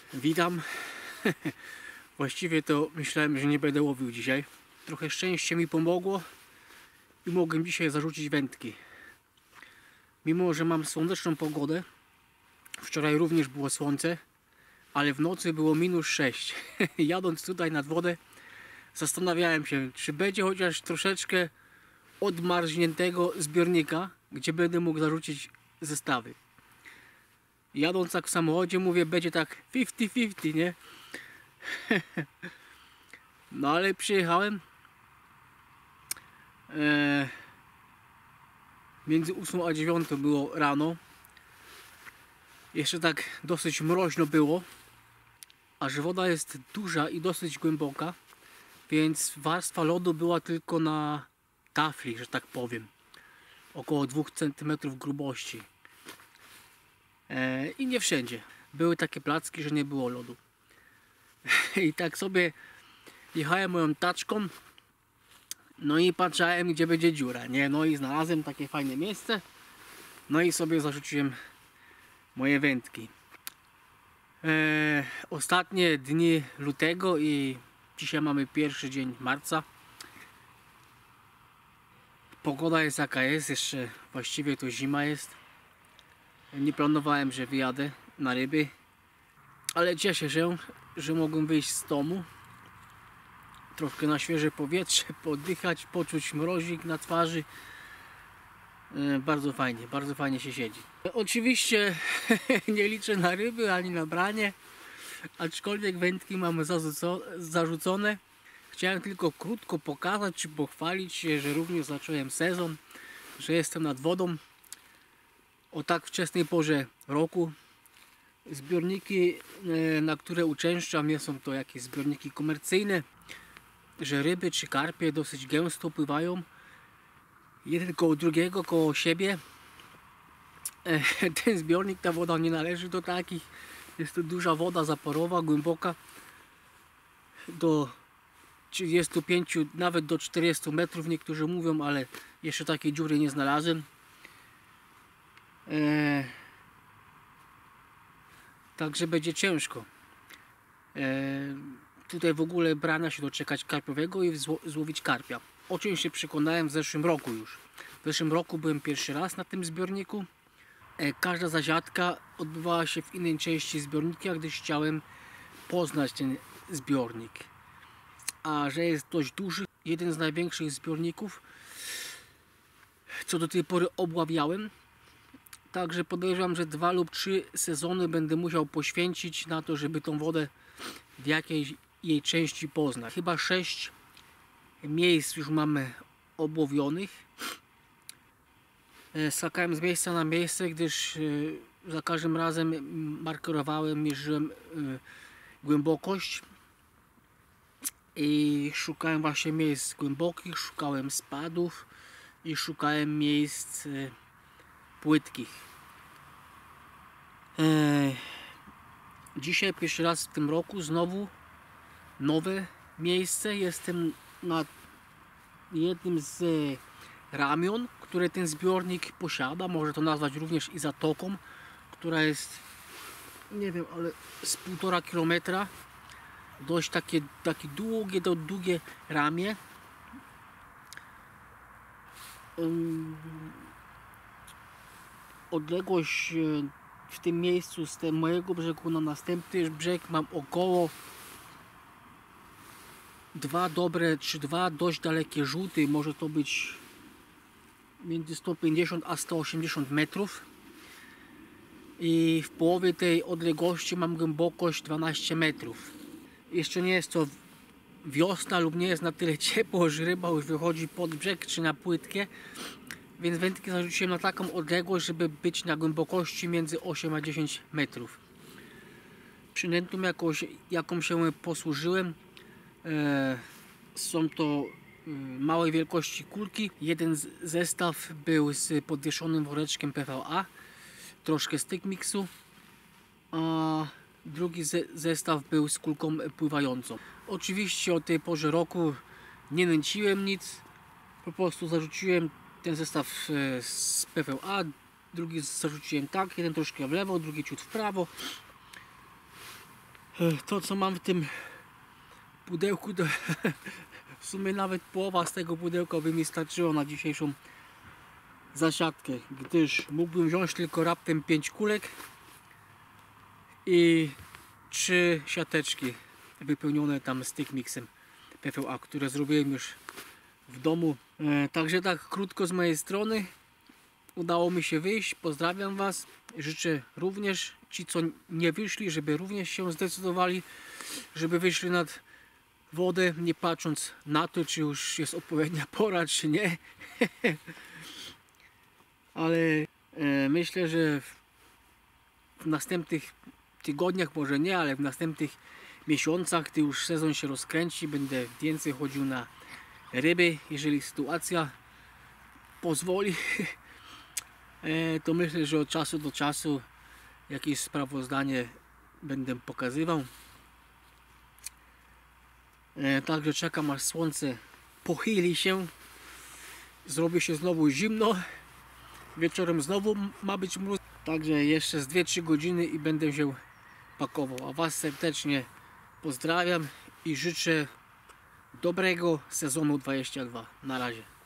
Witam. Właściwie to myślałem, że nie będę łowił dzisiaj. Trochę szczęście mi pomogło i mogłem dzisiaj zarzucić wędki. Mimo że mam słoneczną pogodę, wczoraj również było słońce, ale w nocy było -6. Jadąc tutaj nad wodę, zastanawiałem się, czy będzie chociaż troszeczkę odmarzniętego zbiornika, gdzie będę mógł zarzucić zestawy. Jadąc tak w samochodzie, mówię, będzie tak 50-50, nie? No ale przyjechałem między 8 a 9 było rano. Jeszcze tak dosyć mroźno było, a że woda jest duża i dosyć głęboka, więc warstwa lodu była tylko na tafli, że tak powiem, około 2 cm grubości. I nie wszędzie. Były takie placki, że nie było lodu. I tak sobie jechałem moją taczką, no i patrzałem, gdzie będzie dziura, nie? No i znalazłem takie fajne miejsce, no i sobie zarzuciłem moje wędki. Ostatnie dni lutego i dzisiaj mamy pierwszy dzień marca. Pogoda jest jaka jest, jeszcze właściwie to zima jest. Nie planowałem, że wyjadę na ryby, ale cieszę się, że mogłem wyjść z domu, troszkę na świeże powietrze, poddychać, poczuć mrozik na twarzy. Bardzo fajnie się siedzi. Oczywiście nie liczę na ryby ani na branie, aczkolwiek wędki mamy zarzucone. Chciałem tylko krótko pokazać czy pochwalić się, że również zacząłem sezon, że jestem nad wodą o tak wczesnej porze roku. Zbiorniki, na które uczęszczam, nie są to jakieś zbiorniki komercyjne, że ryby czy karpie dosyć gęsto pływają jeden koło drugiego, koło siebie. Ten zbiornik, ta woda nie należy do takich. Jest to duża woda zaporowa, głęboka, do 35, nawet do 40 metrów niektórzy mówią, ale jeszcze takiej dziury nie znalazłem. Także będzie ciężko. Tutaj w ogóle brania się doczekać karpiowego i złowić karpia. O czym się przekonałem w zeszłym roku już. W zeszłym roku byłem pierwszy raz na tym zbiorniku. Każda zasiadka odbywała się w innej części zbiornika, gdyż chciałem poznać ten zbiornik. A że jest dość duży, jeden z największych zbiorników, co do tej pory obławiałem. Także podejrzewam, że 2 lub 3 sezony będę musiał poświęcić na to, żeby tą wodę w jakiejś jej części poznać. Chyba 6 miejsc już mamy obłowionych. Skakałem z miejsca na miejsce, gdyż za każdym razem markerowałem, mierzyłem głębokość i szukałem właśnie miejsc głębokich, szukałem spadów i szukałem miejsc płytkich. Dzisiaj pierwszy raz w tym roku znowu nowe miejsce. Jestem na jednym z ramion, które ten zbiornik posiada. Może to nazwać również i zatoką, która jest, nie wiem, ale z 1,5 kilometra. Dość takie długie ramię. Odległość w tym miejscu z tego mojego brzegu na następny brzeg mam około 2 dobre czy 2 dość dalekie rzuty. Może to być między 150 a 180 metrów. I w połowie tej odległości mam głębokość 12 metrów. Jeszcze nie jest to wiosna lub nie jest na tyle ciepło, że ryba już wychodzi pod brzeg czy na płytkę. Więc wędki zarzuciłem na taką odległość, żeby być na głębokości między 8 a 10 metrów. Przynętą jaką się posłużyłem, są to małej wielkości kulki. Jeden zestaw był z podwieszonym woreczkiem PVA, troszkę stick mixu, a drugi zestaw był z kulką pływającą. Oczywiście o tej porze roku nie nęciłem nic, po prostu zarzuciłem ten zestaw z PVA, drugi zarzuciłem tak, jeden troszkę w lewo, drugi ciut w prawo. To co mam w tym pudełku, to w sumie nawet połowa z tego pudełka by mi starczyło na dzisiejszą zasiadkę, gdyż mógłbym wziąć tylko raptem 5 kulek i 3 siateczki wypełnione tam stick mixem PVA, które zrobiłem już w domu. Także tak krótko z mojej strony. Udało mi się wyjść. Pozdrawiam Was. Życzę również ci, co nie wyszli, żeby również się zdecydowali, żeby wyszli nad wodę, nie patrząc na to, czy już jest odpowiednia pora, czy nie. Ale myślę, że w następnych tygodniach, może nie, ale w następnych miesiącach, gdy już sezon się rozkręci, będę więcej chodził na ryby, jeżeli sytuacja pozwoli. To myślę, że od czasu do czasu jakieś sprawozdanie będę pokazywał. Także czekam, aż słońce pochyli się, zrobi się znowu zimno, wieczorem znowu ma być mróz. Także jeszcze z 2-3 godziny i będę się pakował. A Was serdecznie pozdrawiam i życzę dobrego sezonu 22. Na razie.